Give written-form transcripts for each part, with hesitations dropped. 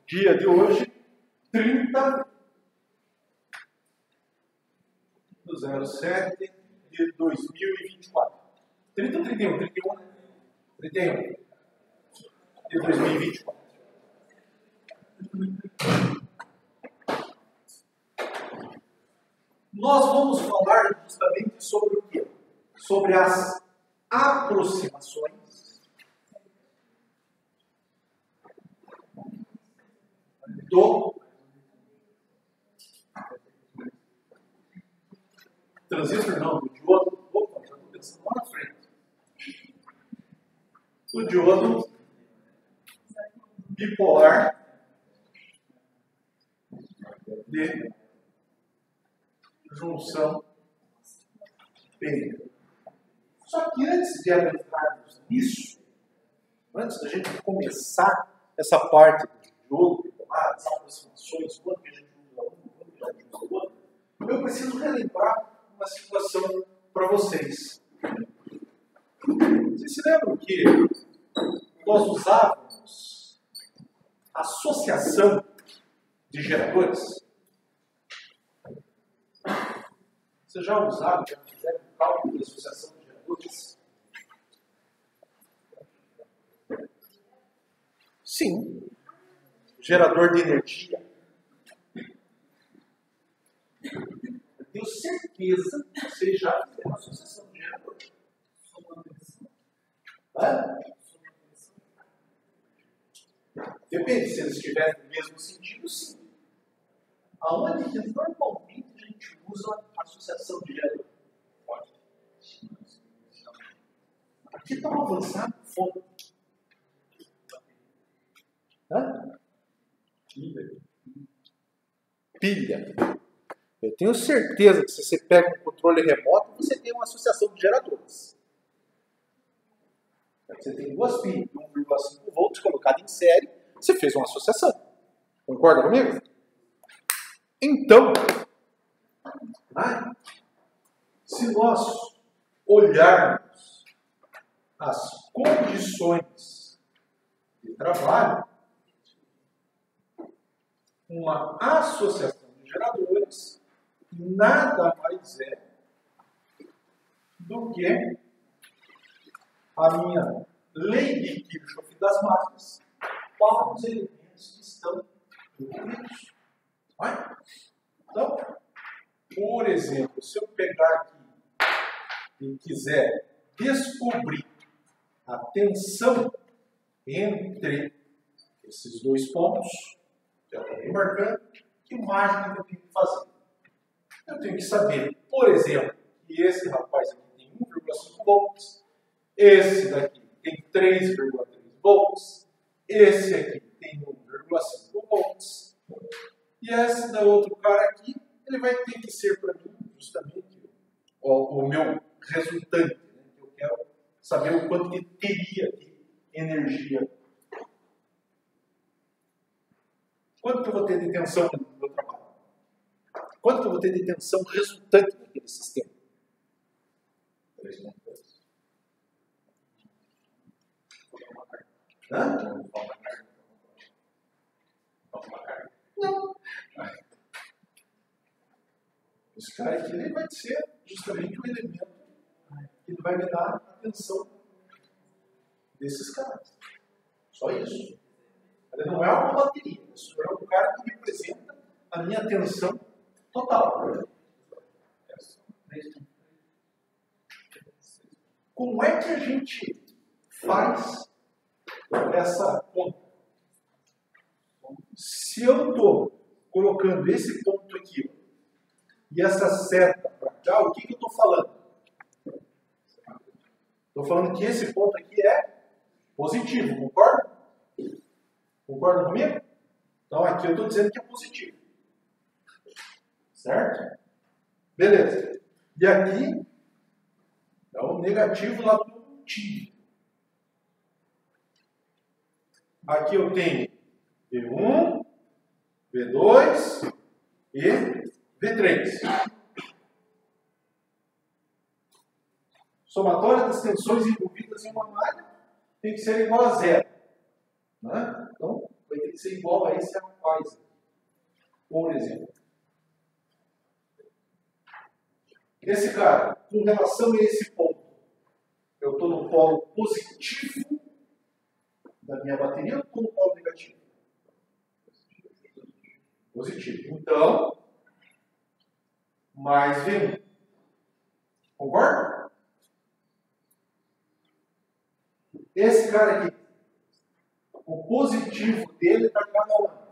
Dia de hoje, 30/07 de 2024. 30 ou 31? 31, né? 31 de 2024. Nós vamos falar justamente sobre o quê? Sobre as aproximações do transistor, não, do diodo. Opa, já estou pensando lá na frente. Do diodo bipolar de junção P. Só que antes de adentrarmos nisso, antes da gente começar essa parte do diodo bipolar, as aproximações, quando que a gente usa um, quando que a gente usa o outro, eu preciso relembrar uma situação para vocês. Vocês se lembram que nós usávamos associação de geradores? Vocês já usaram, já fizeram cálculo de associação de geradores? Sim. Gerador de energia. Eu tenho certeza que vocês já fizeram associação de geradores. Depende, se eles estiverem no mesmo sentido, sim. Aonde que normalmente a gente usa associação de gerador? Aqui está um avançado fogo. Pilha. Eu tenho certeza que se você pega um controle remoto, você tem uma associação de geradores. Você tem duas pilhas de 1,5 volts colocadas em série, você fez uma associação. Concorda comigo? Então, se nós olharmos as condições de trabalho, uma associação de geradores nada mais é do que a minha lei de Kirchhoff das máquinas para os elementos que estão envolvidos. Então, por exemplo, se eu pegar aqui e quiser descobrir a tensão entre esses dois pontos, já estou marcando, que mágica que eu tenho que fazer? Eu tenho que saber, por exemplo, que esse rapaz aqui tem 1,5 volts, esse daqui tem 3,3 volts, esse aqui tem 1,5 volts, e esse da outro cara aqui, ele vai ter que ser para mim justamente o meu resultante, né? Eu quero saber o quanto que teria de energia. Quanto que eu vou ter de tensão no meu trabalho? Quanto que eu vou ter de tensão resultante daquele sistema? 3,2. Não. Esse cara aqui ele vai ser justamente o elemento que vai me dar a tensão desses caras. Só isso. Ele não é uma bateria. Isso é um cara que representa a minha tensão total. Como é que a gente faz essa conta? Se eu estou colocando esse ponto aqui e essa seta para cá, o que eu estou falando? Estou falando que esse ponto aqui é positivo, concorda? Concorda comigo? Então aqui eu estou dizendo que é positivo. Certo? Beleza. E aqui é o negativo lá do pontinho. Aqui eu tenho V1, V2 e V3. Somatória das tensões envolvidas em uma malha tem que ser igual a zero. Né? Então, vai ter que ser igual a esse rapaz. Por exemplo, esse cara, com relação a esse ponto, eu estou no polo positivo da minha bateria ou estou no polo negativo? Positivo. Então, mais V1. Concorda? Esse cara aqui, o positivo dele está ligado aonde?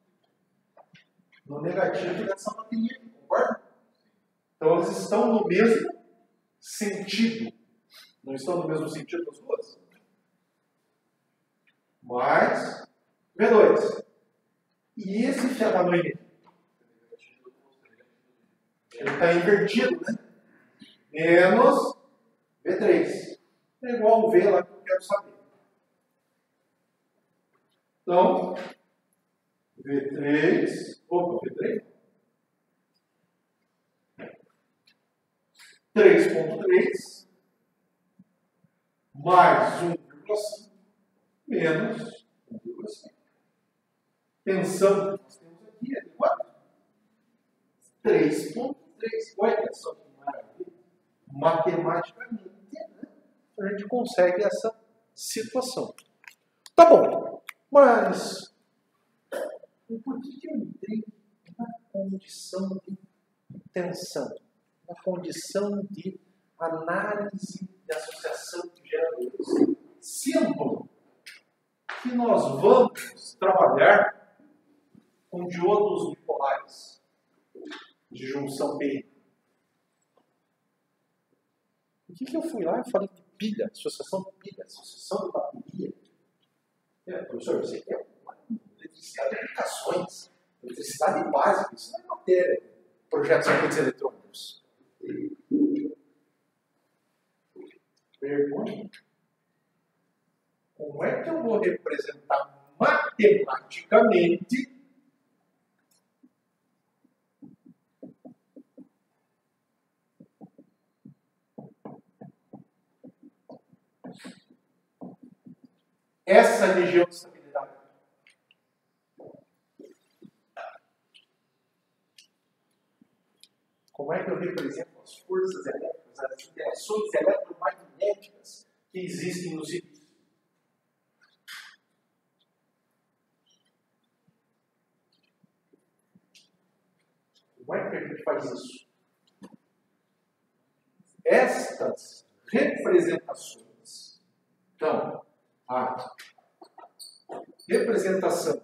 No negativo dessa bateria aqui, concorda? Então eles estão no mesmo sentido. Não estão no mesmo sentido das duas? Mais V2. E esse filho da mãe dele? Ele está invertido, né? Menos V3. É igual o V lá que eu quero saber. Então, V3. Opa, V3. 3.3 mais 1,5 menos 1,5. Tensão que nós temos aqui é de quanto? 3.3. Olha só que maravilha. Matematicamente, né, a gente consegue essa situação. Tá bom, mas por que eu entrei na condição de tensão? Na condição de análise de associação de geradores? Sendo que nós vamos trabalhar com diodos bipolares de junção PN. Por que eu fui lá e falei de pilha, associação de pilha, associação de bateria? Professor, você quer eletricidade de aplicações, eletricidade básica, isso não é matéria, projetos de circuitos eletrônicos. Pergunta: como é que eu vou representar matematicamente essa região de estabilidade? Como é que eu represento as forças elétricas, as interações eletromagnéticas que existem nos sítios? Como é que a gente faz isso? Estas representações, então, a representação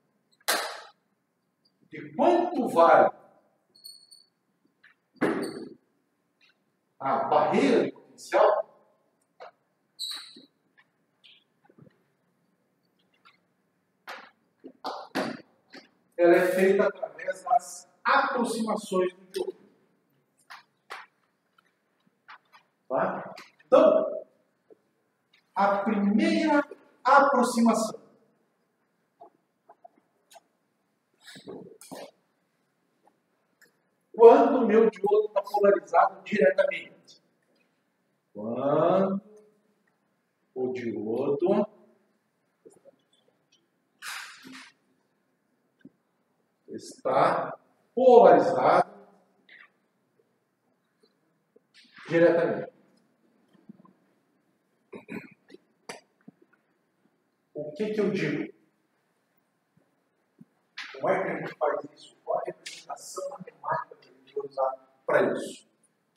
de quanto vale a barreira de potencial, ela é feita através das aproximações do diodo. Tá? Então, a primeira aproximação. Quando o meu diodo está polarizado diretamente. Quando o diodo está polarizado diretamente. O que eu digo? Como é que a gente faz isso? Qual a representação matemática que a gente vai usar para isso?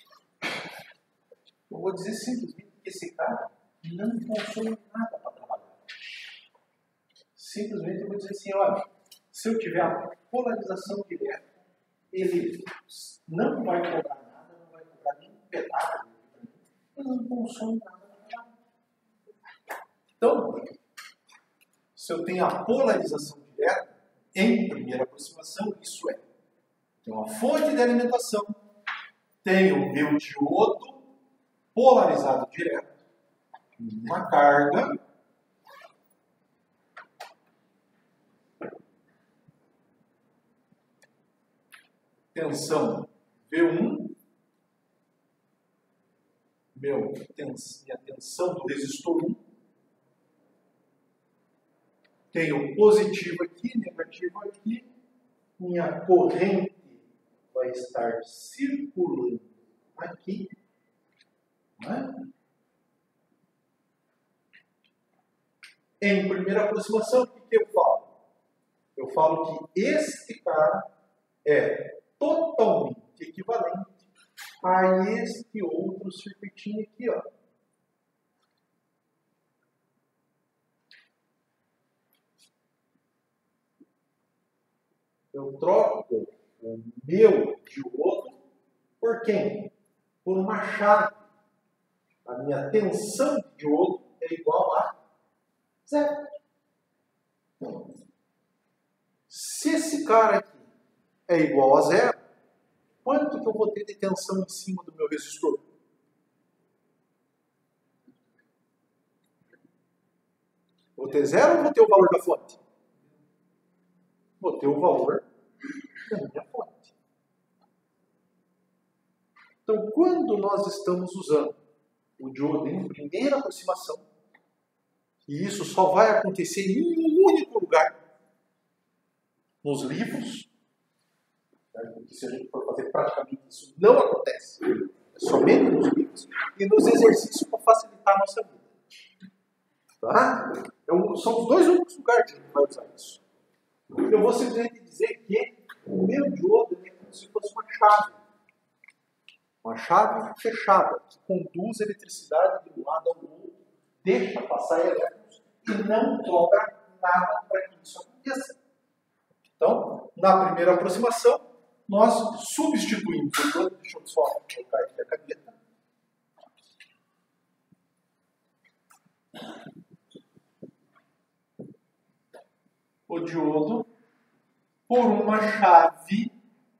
Eu vou dizer simplesmente que esse cara não consome nada para trabalhar. Simplesmente eu vou dizer assim, olha, se eu tiver a polarização direta, ele não vai cobrar nada, não vai cobrar nem um pedaço, ele não consome nada para trabalhar. Então, se eu tenho a polarização direta, em primeira aproximação, isso é, tenho uma fonte de alimentação, tenho o meu diodo polarizado direto, uma carga, tensão V1, minha tensão do resistor 1, tenho positivo aqui, negativo aqui. Minha corrente vai estar circulando aqui. Né? Em primeira aproximação, o que eu falo? Eu falo que este cara é totalmente equivalente a este outro circuitinho aqui, ó. Eu troco o meu diodo por quem? Por uma chave. A minha tensão de diodo é igual a 0. Se esse cara aqui é igual a 0, quanto que eu vou ter de tensão em cima do meu resistor? Vou ter 0 ou vou ter o valor da fonte? Vou ter o valor da minha fonte. Então, quando nós estamos usando o diodo em primeira aproximação, e isso só vai acontecer em um único lugar, nos livros, porque se a gente for fazer praticamente isso, não acontece. É somente nos livros e nos exercícios para facilitar a nossa vida. Tá? São os dois únicos lugares que a gente vai usar isso. Eu vou simplesmente dizer que o meu diodo é como se fosse uma chave. Uma chave fechada, que conduz a eletricidade de um lado ao outro, deixa passar elétrons e não cobra nada para que isso aconteça. Então, na primeira aproximação, nós substituímos o diodo. Deixa eu só colocar aqui a caneta. O diodo por uma chave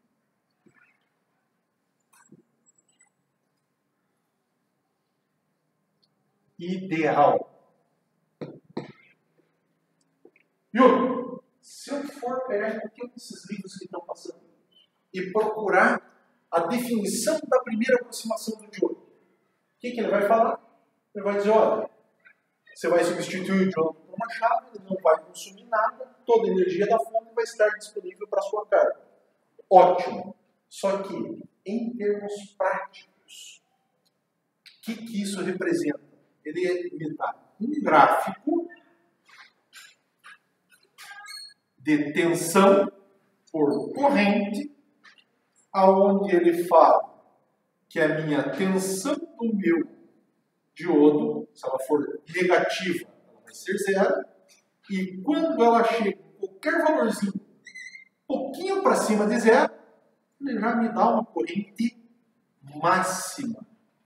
ideal. Viu? Se eu for pegar qualquer desses livros que estão passando e procurar a definição da primeira aproximação do diodo, o que ele vai falar? Ele vai dizer, olha, você vai substituir o diodo por uma chave, ele não vai consumir nada, toda a energia da fonte vai estar disponível para a sua carga. Ótimo. Só que, em termos práticos, o que isso representa? Ele me dá um gráfico de tensão por corrente, aonde ele fala que a minha tensão do meu diodo, se ela for negativa, ela vai ser 0, e quando ela chega em qualquer valorzinho um pouquinho para cima de 0, ele já me dá uma corrente máxima.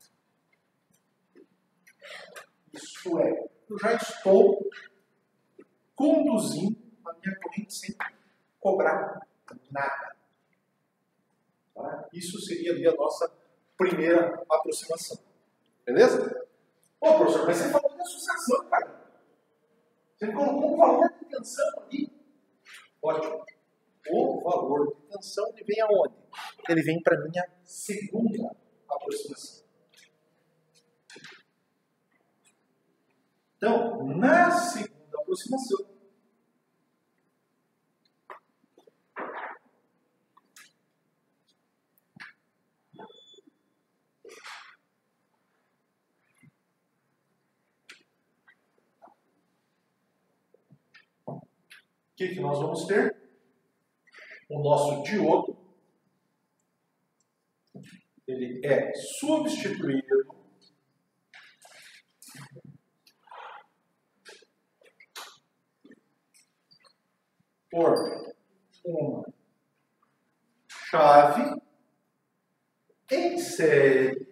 Isso é, eu já estou conduzindo a minha corrente sem cobrar nada. Tá? Isso seria ali a nossa primeira aproximação. Beleza? Ô, professor, mas você falou de associação, cara. Você colocou um valor de tensão ali. Ótimo. O valor de tensão ele vem aonde? Ele vem para a minha segunda aproximação. Então, na segunda aproximação, o que nós vamos ter? O nosso diodo, ele é substituído por uma chave em série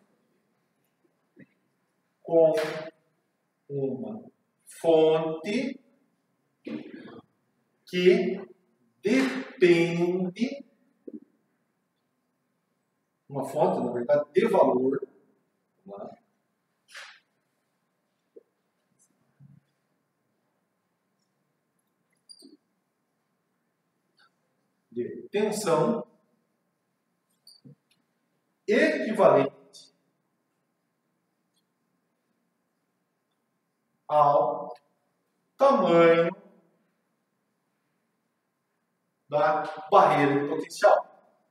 com uma fonte que depende, uma fonte, na verdade, de valor, né? De tensão equivalente ao tamanho da barreira de potencial.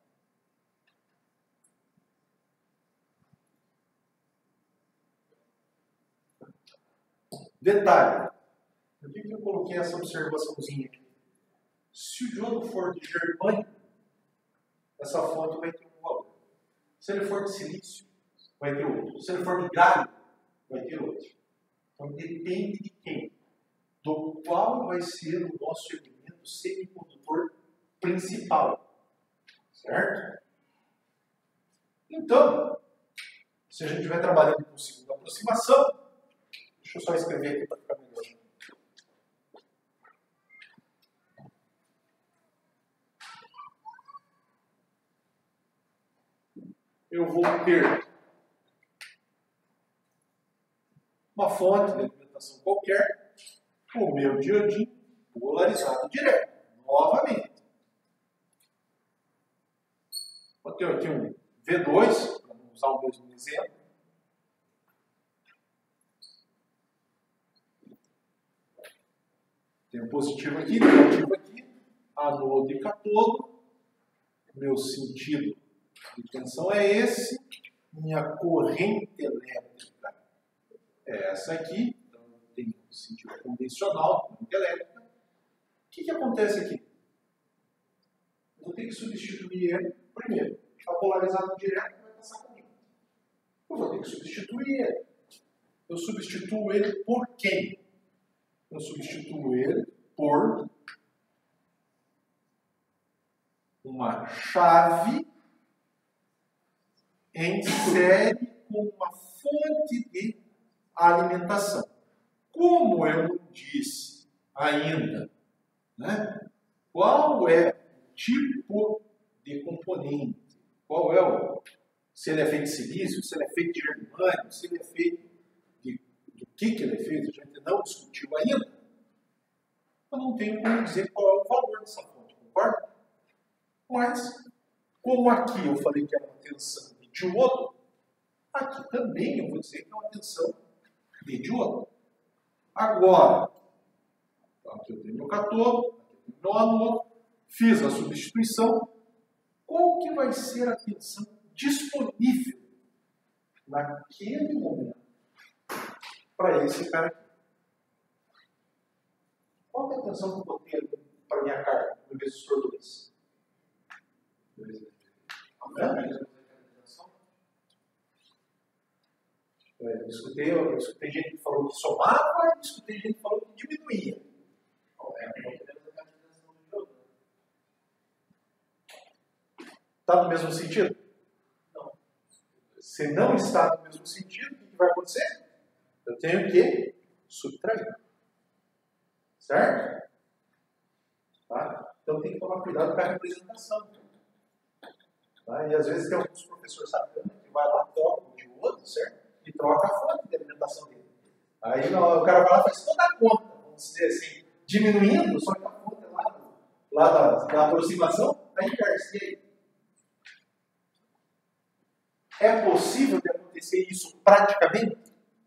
Detalhe, por que eu coloquei essa observaçãozinha aqui? Se o diodo for de germânio, essa fonte vai ter um valor. Se ele for de silício, vai ter outro. Se ele for de galho, vai ter outro. Então depende de quem? Do qual vai ser o nosso elemento semicondutor principal. Certo? Então, se a gente estiver trabalhando com segunda aproximação, deixa eu só escrever aqui para ficar melhor. Eu vou ter uma fonte de alimentação qualquer, o meu diodinho polarizado direto. Novamente. Vou ter aqui um V2, para não usar o mesmo exemplo. Tem um positivo aqui, negativo aqui, anodo e catodo. Meu sentido de tensão é esse. Minha corrente elétrica é essa aqui. Então, tem um sentido convencional, corrente elétrica. O que acontece aqui? Eu vou ter que substituir ele primeiro. Está polarizado direto, vai passar comigo. Eu vou ter que substituir ele. Eu substituo ele por quem? Eu substituo ele por uma chave em série com uma fonte de alimentação. Como eu não disse ainda, né, qual é o tipo de componente, qual é o... se ele é feito de silício, se ele é feito de germânio, se ele é feito do que ele é feito, a gente não discutiu ainda. Eu não tenho como dizer qual é o valor dessa fonte, concorda? Mas, como aqui eu falei que era uma tensão de diodo, aqui também eu vou dizer que é uma tensão de diodo. Agora, aqui eu tenho meu catodo, aqui eu tenho meu anodo, fiz a substituição. Qual que vai ser a tensão disponível naquele momento para esse cara aqui? Qual que é a tensão que eu vou ter para a minha carga no resistor 2? Eu escutei gente que falou que somava, e escutei gente que falou que diminuía. Está no mesmo sentido? Não. Se não está no mesmo sentido, o que vai acontecer? Eu tenho que subtrair. Certo? Tá? Então tem que tomar cuidado com a representação. Tá? E às vezes tem alguns professores sacanas que vai lá, troca um de outro, certo? E troca a fonte de alimentação dele. Aí o cara vai lá e faz toda a conta, vamos dizer assim, diminuindo, só que a fonte é lá da aproximação, aí inverse. É possível de acontecer isso praticamente?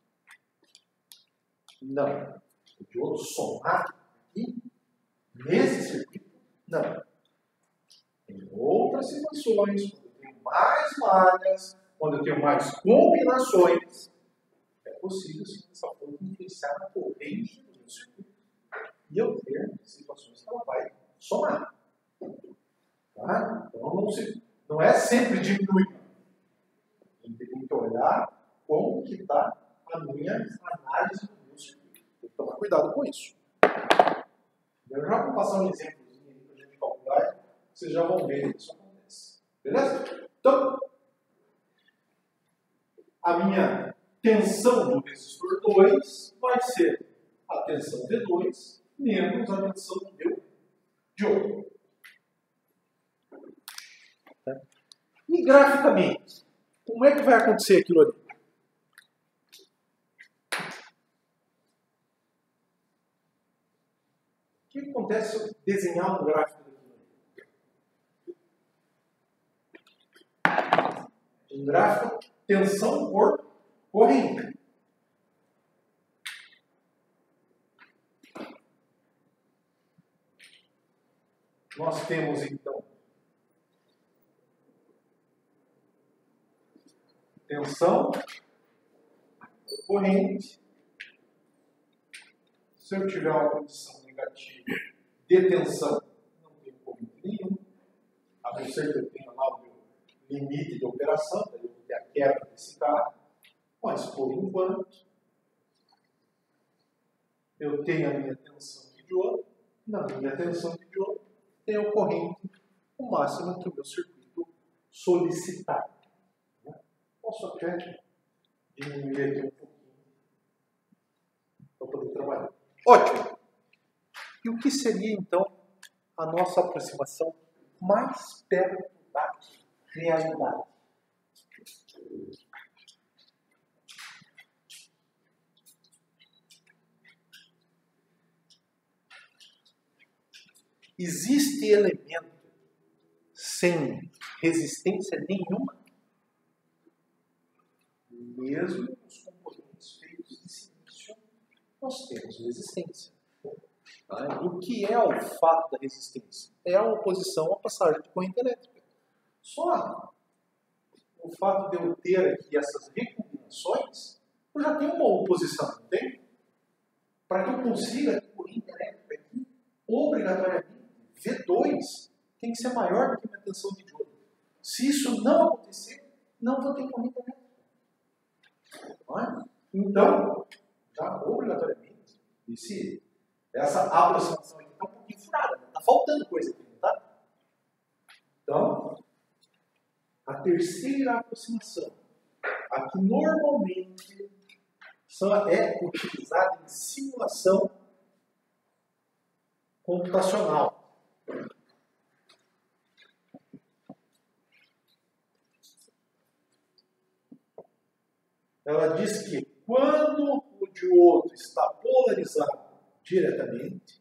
Não. O diodo somar aqui, nesse circuito, não. Em outras situações, quando eu tenho mais malhas, quando eu tenho mais combinações, é possível sim essa fonte influenciar na corrente do meu circuito. E eu ter situações que ela vai somar. Tá? Então não é sempre diminuir. A gente tem que olhar como que está a minha análise do meu circuito. Tem que tomar cuidado com isso. Eu já vou passar um exemplozinho para a gente calcular, vocês já vão ver que isso acontece. Beleza? Então, a minha tensão do resistor 2 vai ser a tensão D2 menos a tensão do meu diodo. Tá? E graficamente, como é que vai acontecer aquilo ali? O que acontece se eu desenhar um gráfico daquilo ali? Um gráfico tensão por corrente. nós temos então tensão, corrente. Se eu tiver uma condição negativa de tensão, não tenho corrente nenhuma, a não ser que eu tenha lá o meu limite de operação, daí eu vou ter a quebra desse carro, mas por enquanto eu tenho a minha tensão de diodo, na minha tensão de diodo tenho corrente o máximo que o meu circuito solicitar. Posso até diminuir aqui um pouquinho para poder trabalhar. Ótimo! E o que seria então a nossa aproximação mais perto da realidade? Existe elemento sem resistência nenhuma? Mesmo os componentes feitos de silício, nós temos resistência. Tá? O que é o fato da resistência? É a oposição à passagem de corrente elétrica. Só o fato de eu ter aqui essas recombinações, eu já tenho uma oposição, não tem? Para que eu consiga ter corrente elétrica aqui, obrigatoriamente, V2 tem que ser maior do que a minha tensão de diodo. Se isso não acontecer, não vou ter corrente elétrica. Não é? Então, já obrigatoriamente, essa aproximação aqui está um pouquinho furada, está faltando coisa aqui, não está? Então, a terceira aproximação, a que normalmente é utilizada em simulação computacional. Ela diz que quando o diodo está polarizado diretamente,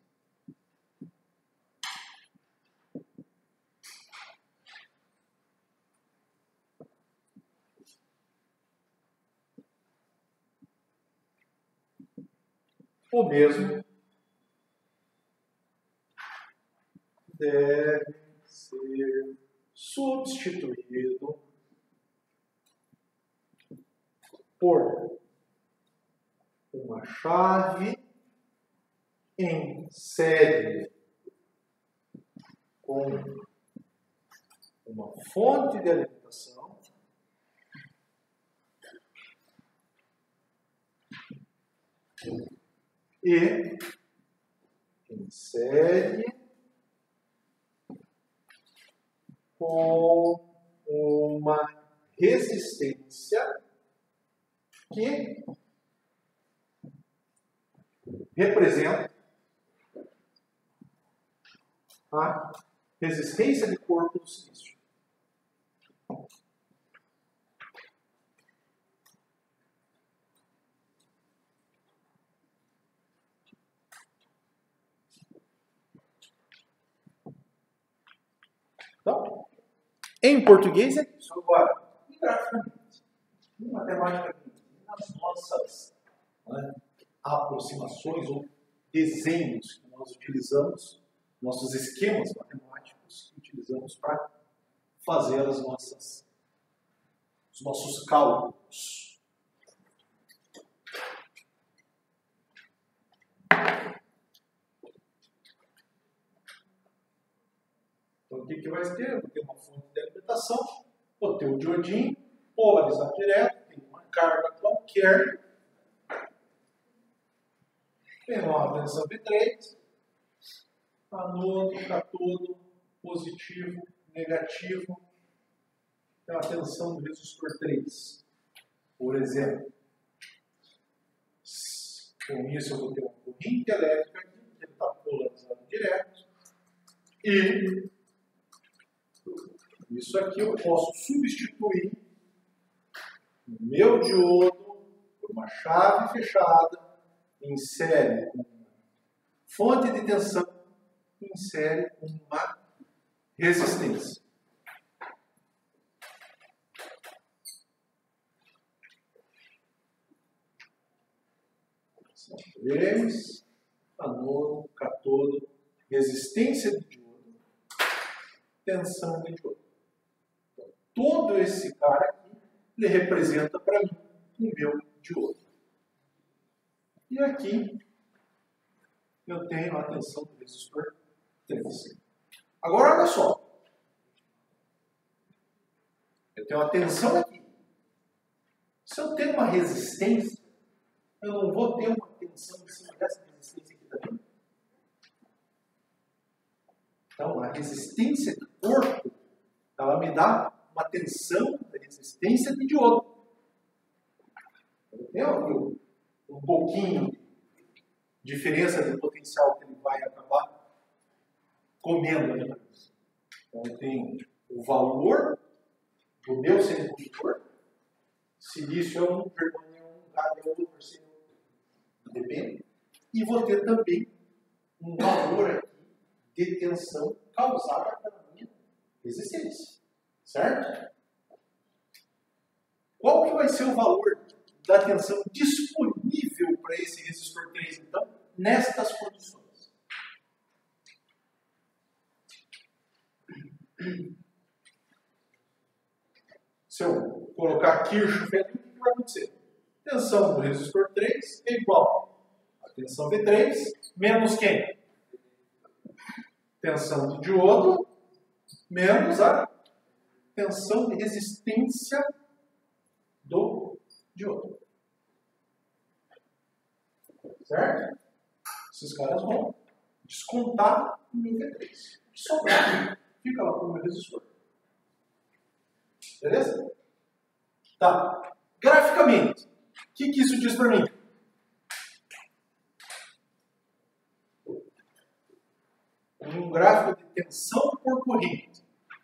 o mesmo deve ser substituído por uma chave em série com uma fonte de alimentação e em série com uma resistência que representa a resistência de corpo do silício. Então, em português é isso. Agora, e graficamente, em matemática, nas nossas aproximações ou desenhos que nós utilizamos, nossos esquemas matemáticos que utilizamos para fazer os nossos cálculos. Então, o que vai ter? Eu vou ter uma fonte de alimentação, vou ter o diodinho, polarizado direto, tem uma carga qualquer, tem uma tensão V3, anodo, catodo, positivo, negativo, tem uma tensão do resistor 3, por exemplo. Com isso eu vou ter uma corrente elétrica aqui, ele está polarizado direto, e isso aqui eu posso substituir o meu diodo por uma chave fechada, em série com uma fonte de tensão, em série com uma resistência. São três, anodo, catodo, resistência de diodo tensão de diodo. Então, todo esse cara aqui, ele representa para mim o meu diodo. E aqui eu tenho a tensão do resistor 3. Agora, olha só. Eu tenho uma tensão aqui. Se eu tenho uma resistência, eu não vou ter uma tensão em cima dessa resistência aqui também. Então, a resistência do corpo, ela me dá uma tensão da resistência de diodo. Eu tenho um pouquinho de diferença de potencial que ele vai acabar comendo ali. Então, eu tenho o valor do meu semicondutor, silício é 1, permânio é 1, rádio é 1 por cento, depende. E vou ter também um valor aqui de tensão causada pela minha resistência. Certo? Qual que vai ser o valor da tensão disponível para esse resistor 3, então, nestas condições? Se eu colocar Kirchhoff aqui, o que vai acontecer? Tensão do resistor 3 é igual a tensão V3 menos quem? Tensão de diodo menos a tensão de resistência do diodo. Certo? Esses caras vão descontar o meu V3. Sobrar, fica lá com o meu resistor. Beleza? Tá. Graficamente, o que isso diz para mim? Um gráfico de tensão por corrente.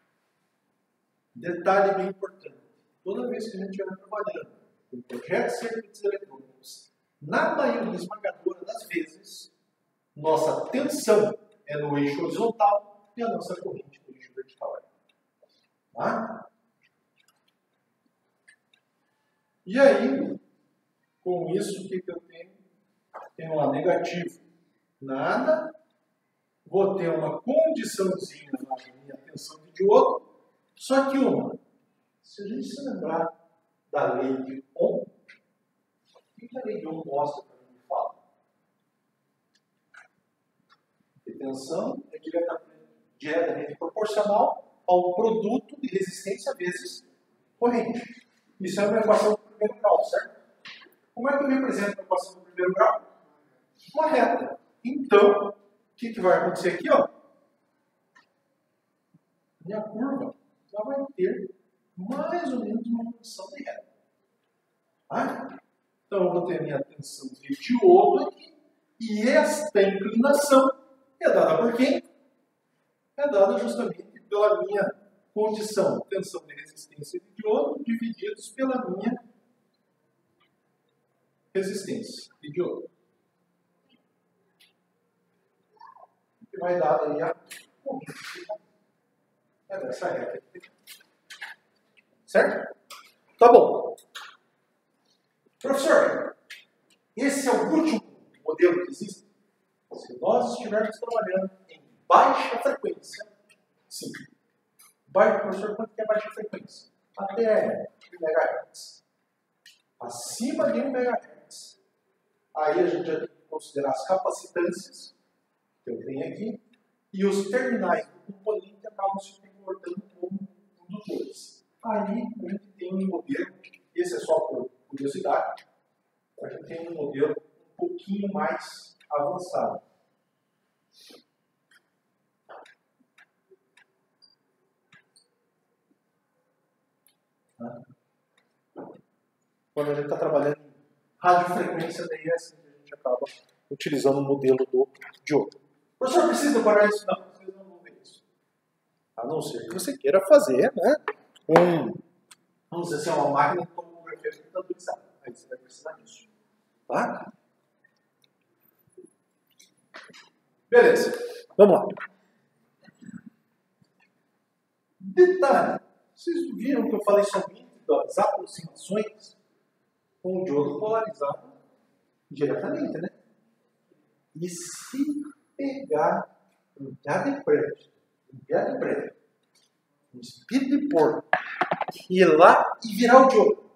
Detalhe bem importante. Toda vez que a gente estiver trabalhando com projetos de circuitos eletrônicos, na maioria esmagadora das vezes, nossa tensão é no eixo horizontal e a nossa corrente no eixo vertical. Tá? E aí, com isso, o que eu tenho? Tenho lá negativo. Nada. Vou ter uma condiçãozinha na minha tensão de diodo. Só que se a gente se lembrar da lei de Ohm, o que a lei de Ohm mostra para mim? Fala. Que tensão é diretamente proporcional ao produto de resistência vezes corrente. Isso é uma equação do primeiro grau, certo? Como é que eu represento a equação do primeiro grau? Uma reta. Então, o que vai acontecer aqui? Ó? Minha curva ela vai ter mais ou menos uma condição de reta. Tá? Então, eu vou ter a minha tensão de diodo aqui. E esta inclinação é dada por quem? É dada justamente pela minha condição, tensão de resistência de diodo, divididos pela minha resistência de diodo. Que vai dar aí a corrente dessa reta aqui. Certo? Tá bom. Professor, esse é o último modelo que existe? Se nós estivermos trabalhando em baixa frequência, sim. Professor, quanto que é baixa frequência? Até 1 MHz. Acima de 1 MHz. Aí a gente já tem que considerar as capacitâncias que eu tenho aqui e os terminais do componente acabam se comportando como condutores. Aí a gente tem um modelo, esse é só por curiosidade, a gente tem um modelo um pouquinho mais avançado. Quando a gente está trabalhando em radiofrequência, daí é assim que a gente acaba utilizando o modelo do diodo. Professor, precisa decorar isso? Não, vocês não vão ver isso. A não ser que você queira fazer, né? Vamos dizer assim, uma máquina de tomografia computadorizada. Aí você vai precisar disso. Tá? Beleza. Vamos lá. Detalhe. Vocês viram que eu falei somente das aproximações com o diodo polarizado diretamente, né? E se pegar um piada de prédio, um espírito de porco, ir lá e virar o diodo.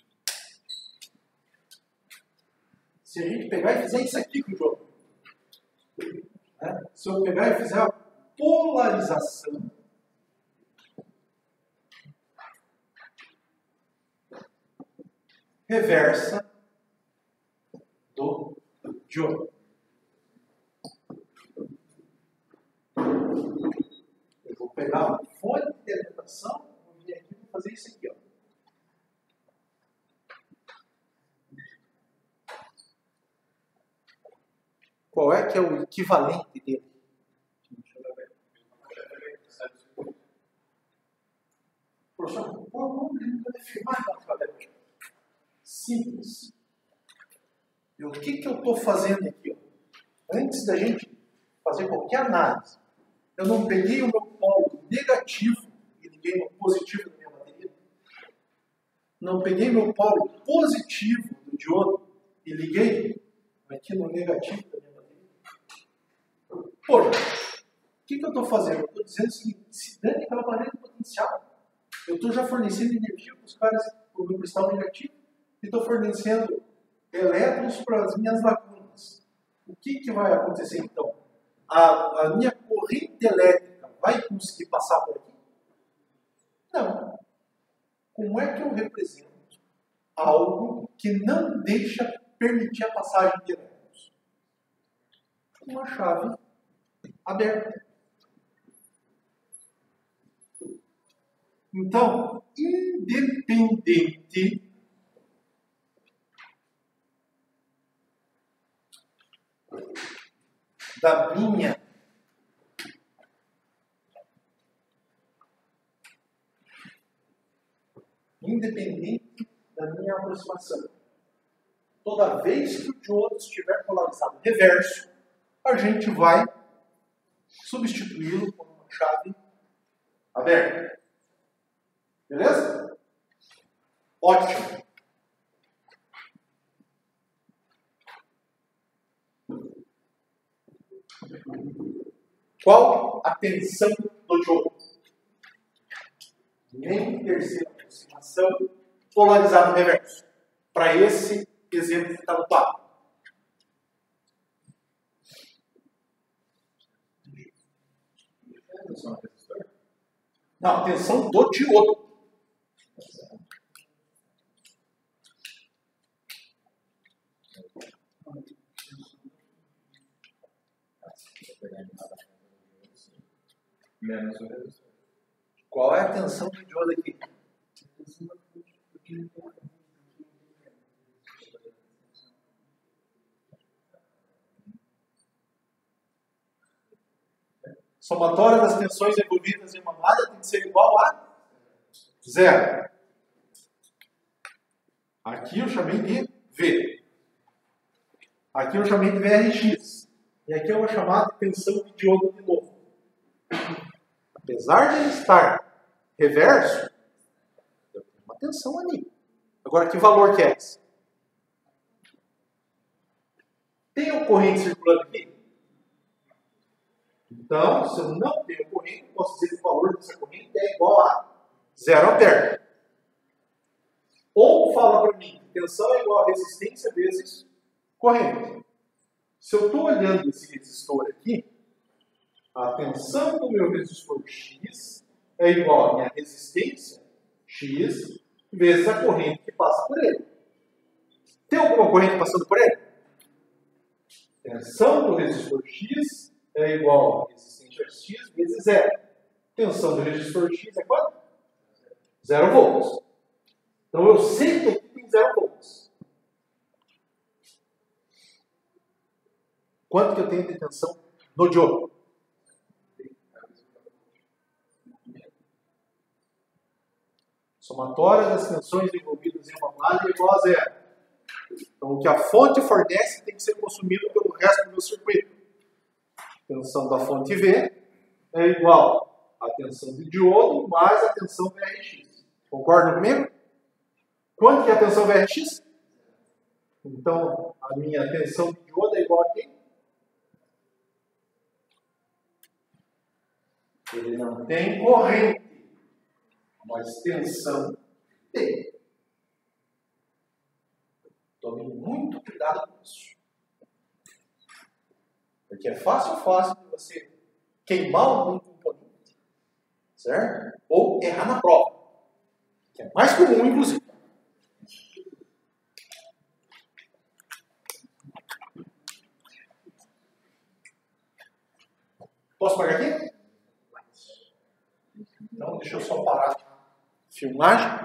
Se a gente pegar e fizer isso aqui com o diodo, né? Se eu pegar e fizer a polarização reversa do diodo. Eu vou pegar uma fonte de alimentação, vou vir aqui e vou fazer isso aqui, ó. Qual é que é o equivalente dele? Professor, como ele pode afirmar que é o equivalente? Simples. E o que eu estou fazendo aqui? Ó? Antes da gente fazer qualquer análise, eu não peguei o meu polo negativo e liguei no positivo da minha bateria. Não peguei meu polo positivo do diodo e liguei aqui no negativo da minha bateria. Poxa, o que eu estou fazendo? Eu estou dizendo o seguinte: se dane aquela barreira potencial. Eu estou já fornecendo energia para os caras, para o meu cristal negativo, e estou fornecendo elétrons para as minhas lacunas. O que vai acontecer então? A minha corrente elétrica vai conseguir passar por aqui? Não. Como é que eu represento algo que não deixa permitir a passagem de elétrons? Uma chave aberta. Então, independente da minha aproximação, toda vez que o diodo estiver polarizado reverso, a gente vai substituí-lo por uma chave aberta. Beleza? Ótimo. Qual a tensão do diodo? Nem terceira aproximação, polarizado reverso. Para esse exemplo que está no quadro. Não, a tensão do diodo. Menos o resistor. Qual é a tensão do diodo aqui? Somatória das tensões envolvidas em uma malha tem que ser igual a 0. Aqui eu chamei de V. Aqui eu chamei de VRX. E aqui eu vou chamar de tensão de diodo de novo. Apesar de ele estar reverso, eu tenho uma tensão ali. Agora, que valor que é esse? Tem uma corrente circulando aqui? Então, se eu não tenho corrente, eu posso dizer que o valor dessa corrente é igual a 0 ampere. Ou fala para mim, tensão é igual a resistência vezes corrente. Se eu estou olhando esse resistor aqui, a tensão do meu resistor X é igual à minha resistência X vezes a corrente que passa por ele. Tem alguma corrente passando por ele? Tensão do resistor X é igual a resistência X vezes 0. Tensão do resistor X é quanto? 0 volts. Então eu sei que aqui tem 0 volts. Quanto que eu tenho de tensão no diodo? Somatória das tensões envolvidas em uma malha é igual a 0. Então o que a fonte fornece tem que ser consumido pelo resto do meu circuito. Tensão da fonte V é igual à tensão de diodo mais a tensão VRX. Concordam comigo? Quanto que é a tensão VRX? Então, a minha tensão de diodo é igual a quem? Ele não tem corrente. uma extensão D. Tome muito cuidado com isso. Porque é fácil de você queimar algum componente, certo? Ou errar na prova, que é mais comum, inclusive. Posso pagar aqui? Então, deixa eu só parar a filmagem.